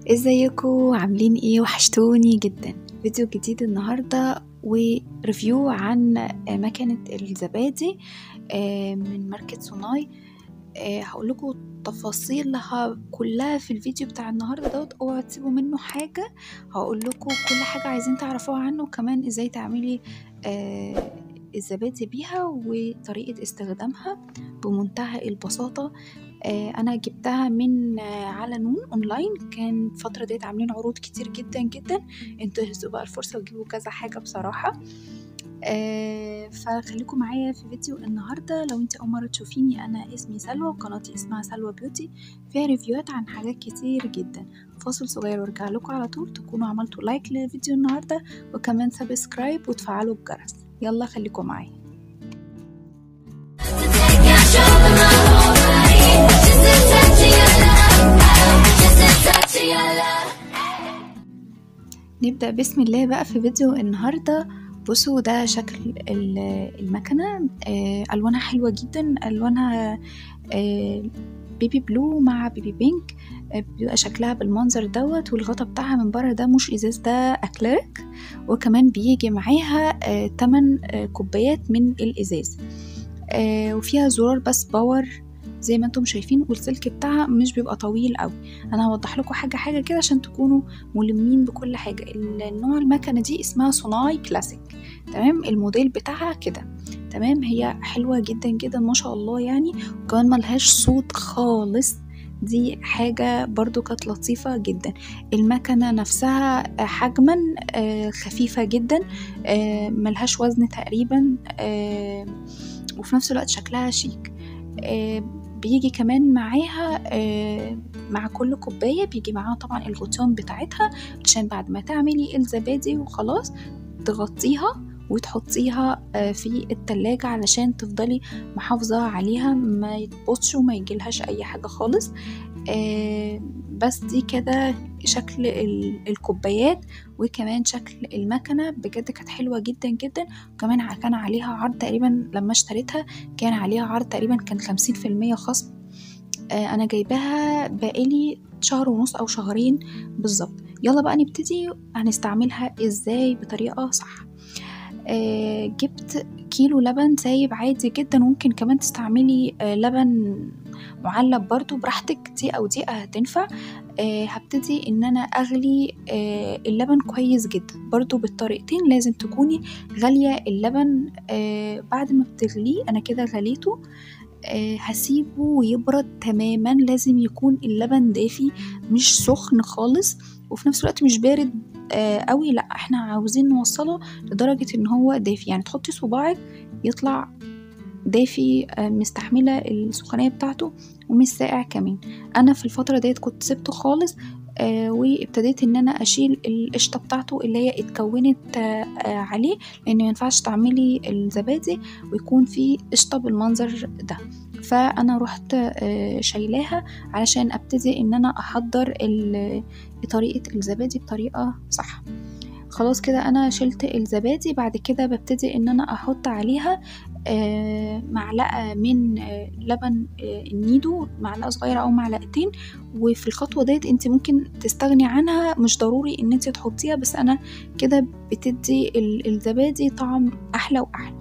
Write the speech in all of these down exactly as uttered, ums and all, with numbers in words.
ازيكم عاملين ايه؟ وحشتوني جدا. فيديو جديد النهاردة وريفيو عن مكنة الزبادي من ماركة صناي. هقول لكم تفاصيلها كلها في الفيديو بتاع النهارده دوت، اوعوا تسيبوا منه حاجة. هقول لكم كل حاجة عايزين تعرفوها عنه، وكمان ازاي تعملي الزبادي بيها وطريقة استخدامها بمنتهى البساطة. آه انا جبتها من آه على نون اونلاين، كان الفتره ديت عاملين عروض كتير جدا جدا. انتهزوا بقى الفرصه وجيبوا كذا حاجه بصراحه. آه فخليكم معايا في فيديو النهارده. لو انت اول مره تشوفيني، انا اسمي سلوى وقناتي اسمها سلوى بيوتي، فيها ريفيوهات عن حاجات كتير جدا. فاصل صغير وارجع لكم على طول، تكونوا عملتوا لايك للفيديو النهارده وكمان سبسكرايب وتفعلوا الجرس. يلا خليكم معايا. نبدأ بسم الله بقى في فيديو النهاردة. بصوا ده شكل المكنة، ألوانها حلوة جدا، ألوانها بيبي بلو مع بيبي بينك. بيبقى شكلها بالمنظر دوت، والغطا بتاعها من بره ده مش ازاز، ده اكليريك، وكمان بيجي معاها تمن كوبايات من الازاز، وفيها زرار بس باور زي ما انتم شايفين، والسلك بتاعها مش بيبقى طويل قوي. انا هوضح لكم حاجه حاجه كده عشان تكونوا ملمين بكل حاجه. النوع المكنه دي اسمها صناي كلاسيك، تمام؟ الموديل بتاعها كده، تمام. هي حلوه جدا جدا ما شاء الله يعني، وكمان ملهاش صوت خالص، دي حاجة برضو كانت لطيفة جدا. المكنة نفسها حجما خفيفة جدا، ملهاش وزن تقريبا، وفي نفس الوقت شكلها شيك. بيجي كمان معاها مع كل كوباية بيجي معاها طبعا الغطيان بتاعتها، عشان بعد ما تعملي الزبادي وخلاص تغطيها وتحطيها في التلاجة علشان تفضلي محافظة عليها ما يتبطش وما يجيلهاش اي حاجة خالص. بس دي كده شكل الكوبايات، وكمان شكل المكنة بجد كانت حلوة جدا جدا. وكمان كان عليها عرض تقريبا، لما اشتريتها كان عليها عرض تقريبا كان خمسين في المية خصم. انا جايباها بقالي شهر ونص او شهرين بالظبط. يلا بقى نبتدي هنستعملها ازاي بطريقة صح. آه جبت كيلو لبن سايب عادي جدا، ممكن كمان تستعملي آه لبن معلب برضو براحتك، دي او دي هتنفع. آه هبتدي ان انا اغلي آه اللبن كويس جدا، برضو بالطريقتين لازم تكوني غالية اللبن. آه بعد ما بتغليه انا كده غليته، آه هسيبه يبرد تماما، لازم يكون اللبن دافي مش سخن خالص، وفي نفس الوقت مش بارد آه قوي، لا احنا عاوزين نوصله لدرجة ان هو دافي، يعني تحطي صباعك يطلع دافي آه مستحملة السخونية بتاعته ومش ساقع كمان. انا في الفترة ديت كنت سبته خالص، آه وابتديت ان انا اشيل القشطة بتاعته اللي هي اتكونت آه آه عليه، لان ما ينفعش تعملي الزبادي ويكون فيه قشطة بالمنظر ده. فانا رحت آه شايلاها علشان ابتدي ان انا احضر طريقة الزبادي بطريقة صح. خلاص كده انا شلت الزبادي، بعد كده ببتدي ان انا احط عليها آه معلقة من آه لبن آه النيدو، معلقة صغيرة او معلقتين. وفي الخطوة ديت انت ممكن تستغني عنها، مش ضروري ان انت تحطيها، بس انا كده بتدي الزبادي طعم احلى واحلى.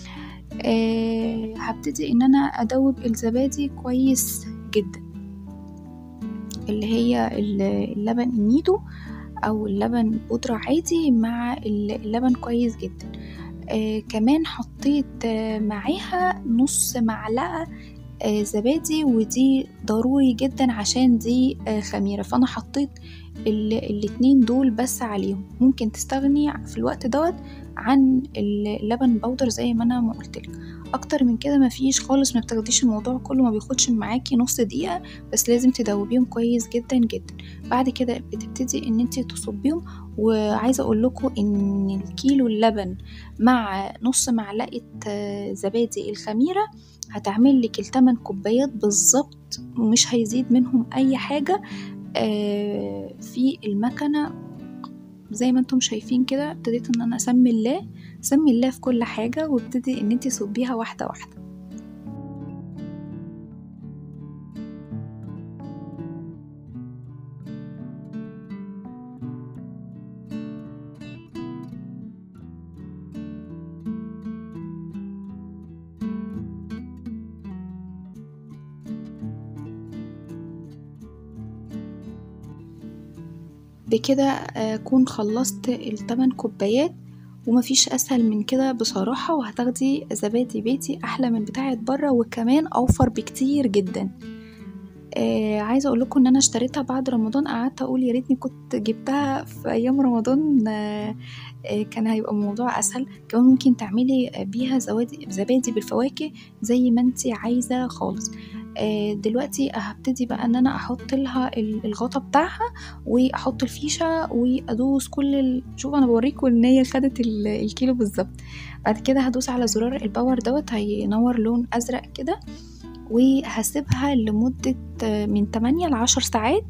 آه هبتدي ان انا ادوب الزبادي كويس جدا، اللي هي اللبن النيدو او اللبن بودرة عادي مع اللبن كويس جدا. آه كمان حطيت آه معاها نص معلقة آه زبادي، ودي ضروري جدا عشان دي آه خميرة، فانا حطيت الاتنين دول بس عليهم. ممكن تستغني في الوقت دوت عن اللبن بودر زي ما انا ما قلتلك. اكتر من كده مفيش خالص، ما بتاخديش الموضوع كله، ما بياخدش معاكي نص دقيقة، بس لازم تدوبيهم كويس جدا جدا. بعد كده بتبتدي ان انت تصبيهم. وعايزة اقول لكم ان الكيلو اللبن مع نص معلقة زبادي الخميرة هتعمل لك الثمان كوبايات بالظبط، ومش هيزيد منهم اي حاجة. آه في المكنة زي ما انتم شايفين كده، ابتديت ان انا اسمي الله سمي الله في كل حاجة، وابتدي ان انتي صبيها واحدة واحدة. بكده اكون خلصت التمن كوبايات، ومفيش اسهل من كده بصراحة. وهتاخدي زبادي بيتي احلى من بتاعة بره، وكمان اوفر بكتير جدا. آه عايزه اقول لكم ان انا اشتريتها بعد رمضان، قعدت اقول يا ريتني كنت جبتها في ايام رمضان، آه آه كان هيبقى الموضوع اسهل. كمان ممكن تعملي بيها زوادي زبادي بالفواكه زي ما انتي عايزه خالص. آه دلوقتي هبتدي بقى ان انا احط لها الغطا بتاعها، واحط الفيشه، وادوس كل ال... شوف انا بوريكم ان هي خدت الكيلو بالظبط. بعد كده هدوس على زرار الباور دوت، هينور لون ازرق كده، وهسيبها لمدة من تمانية لعشر ساعات.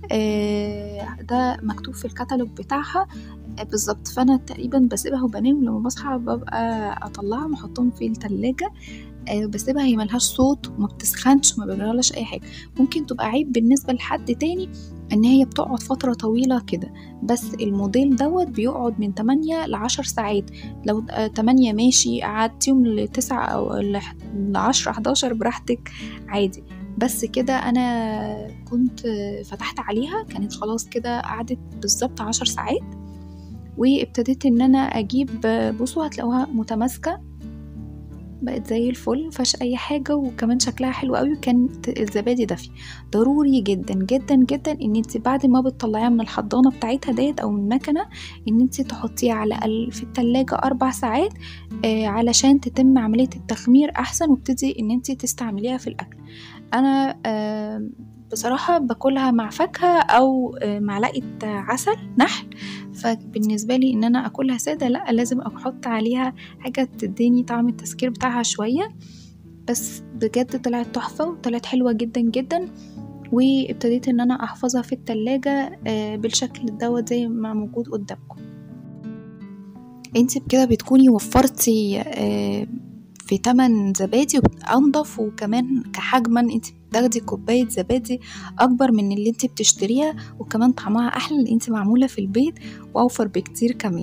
ده مكتوب في الكتالوج بتاعها بالظبط. فانا تقريبا بسيبها وبنام، لما بصحى ببقى اطلعها واحطهم في التلاجة. بسيبها، هي ملهاش صوت وما بتسخنش وما بيجرالهاش اي حاجه. ممكن تبقى عيب بالنسبه لحد تاني ان هي بتقعد فتره طويله كده، بس الموديل دوت بيقعد من تمانية لعشر ساعات. لو تمانية ماشي، قعدتيهم لتسعة او لعشرة حداشر براحتك عادي. بس كده انا كنت فتحت عليها، كانت خلاص كده قعدت بالظبط عشر ساعات. وابتديت ان انا اجيب، بصوا هتلاقوها متماسكه، بقت زي الفل مفيهاش اي حاجه، وكمان شكلها حلو قوي. وكانت الزبادي دافي. ضروري جدا جدا جدا ان انت بعد ما بتطلعيها من الحضانه بتاعتها ديت او من المكنه، ان انت تحطيها على الاقل في التلاجة اربع ساعات، آه علشان تتم عمليه التخمير احسن، وابتدي ان انت تستعمليها في الاكل. انا آه بصراحة باكلها مع فاكهة او معلقة عسل نحل. فبالنسبة لي ان انا اكلها سادة لا، لازم احط عليها حاجة تديني طعم التسكير بتاعها شوية. بس بجد طلعت تحفة وطلعت حلوة جدا جدا. وابتديت ان انا احفظها في التلاجة بالشكل دوت زي ما موجود قدامكم. انت بكده بتكوني وفرتي في تمن زبادي انضف، وكمان كحجما انت بتاخدي كوباية زبادي اكبر من اللي انت بتشتريها، وكمان طعمها احلى اللي انت معمولة في البيت، واوفر بكتير كمان.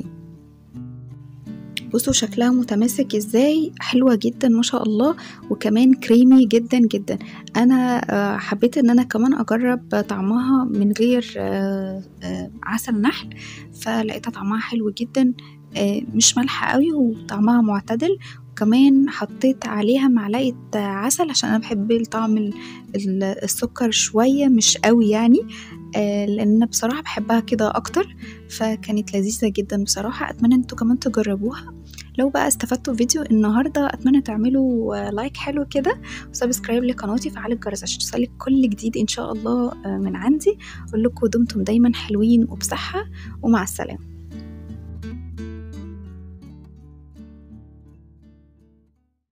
بصوا شكلها متماسك ازاي، حلوة جدا ما شاء الله، وكمان كريمي جدا جدا. انا حبيت ان انا كمان اجرب طعمها من غير عسل نحل، فلقيتها طعمها حلو جدا، مش مالحة قوي وطعمها معتدل. وكمان حطيت عليها معلقة عسل عشان انا بحب الطعم السكر شوية، مش قوي يعني، لان انا بصراحة بحبها كده اكتر. فكانت لذيذة جدا بصراحة. اتمنى انتوا كمان تجربوها. لو بقى استفدتوا فيديو النهاردة، اتمنى تعملوا لايك حلو كده، وسبسكرايب لقناتي، وفعلوا الجرس عشان توصلك كل جديد ان شاء الله من عندي. اقول لكم دمتم دايما حلوين وبصحة، ومع السلامة.